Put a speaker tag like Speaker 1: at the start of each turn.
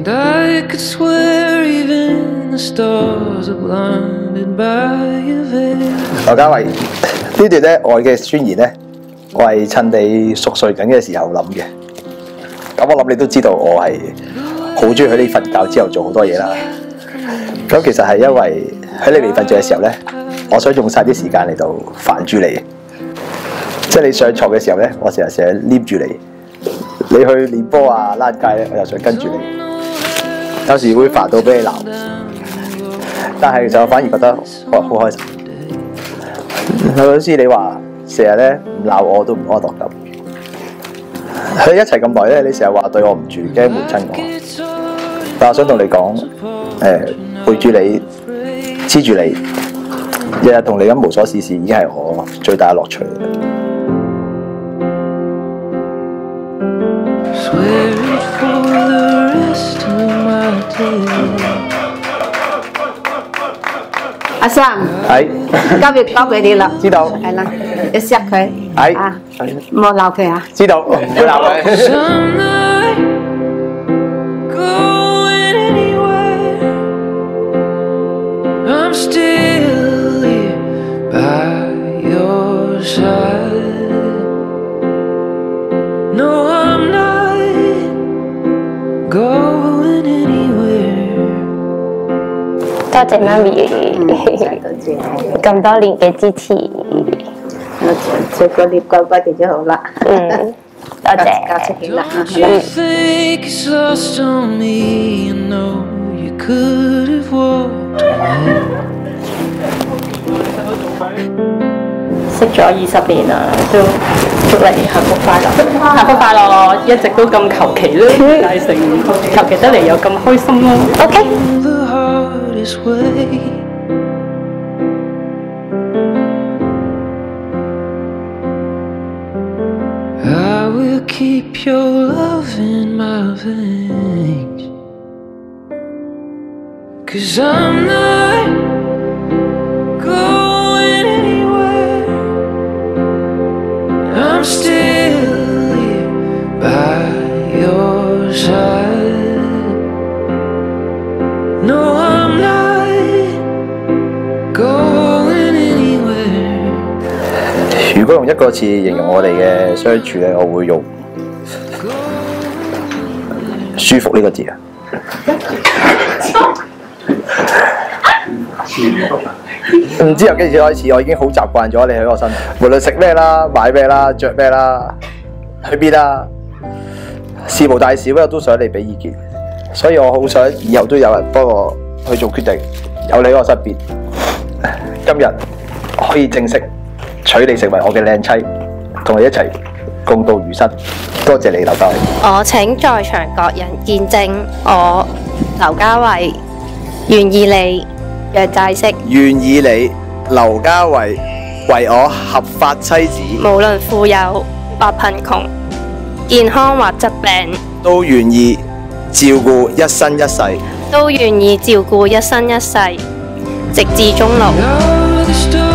Speaker 1: 劉家偉呢段咧愛嘅宣言咧，我係趁你熟睡緊嘅時候諗嘅。咁我諗你都知道我係好中意喺你瞓覺之後做好多嘢啦。咁其實係因為喺你未瞓着嘅時候咧，我想用晒啲時間嚟到煩住你。即係你上床嘅時候咧，我成日黏住你。你去練波啊、躝街咧，我又想跟住你。有時會煩到俾你鬧，但係其實我反而覺得我好開心。好似你話成日咧唔鬧我都唔安樂咁。喺一齊咁耐咧，你成日話對我唔住，驚悶親我。但我想同你講，陪住你、黐住你，日日同你咁無所事事，已經係我最大嘅樂趣。
Speaker 2: 阿Sam，
Speaker 1: 係
Speaker 2: 交俾你啦。
Speaker 1: 知道。
Speaker 2: 係啦，你錫佢。
Speaker 1: 係
Speaker 2: 啊，唔好鬧佢啊。
Speaker 1: 知道，唔會鬧佢。
Speaker 3: 多謝媽咪，咁多年嘅支持。
Speaker 2: 做個你乖乖哋就好啦。
Speaker 3: 多謝。
Speaker 2: 教出嚟啦。
Speaker 3: 識咗20年啦，都祝你幸福快樂。幸福快樂，一直都咁求其咯，大成求其得嚟又咁開心咯。OK。
Speaker 4: I will keep your love in my veins, 'cause I'm not going anywhere. I'm still here by your side. No, I'm not going anywhere.
Speaker 1: 如果用一個字形容我哋嘅相處咧，我會用舒服呢個字啊！唔知由幾時開始，我已經好習慣咗你喺我身邊，無論食咩啦、買咩啦、着咩啦、去邊啦，事無大小我都想你俾意見，所以我好想以後都有人幫我去做決定，有你喺我身邊。今日可以正式娶你成為我嘅靚妻，同你一齊共度餘生。多謝你，劉家偉。
Speaker 3: 我請在場各人見證，我劉家偉願意你若債息，
Speaker 1: 願意你劉家偉為我合法妻子，
Speaker 3: 無論富有或貧窮，健康或疾病，
Speaker 1: 都願意照顧一生一世，
Speaker 3: 都願意照顧一生一世，直至終老。